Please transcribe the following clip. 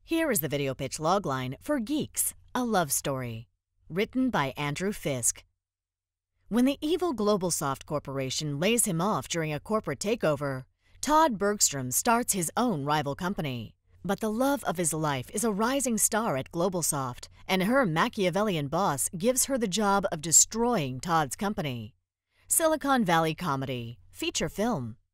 Here is the video pitch logline for Geeks, a love story. Written by Andrew Fisk. When the evil GlobalSoft Corporation lays him off during a corporate takeover, Todd Bergstrom starts his own rival company. But the love of his life is a rising star at GlobalSoft, and her Machiavellian boss gives her the job of destroying Todd's company. Silicon Valley comedy, feature film,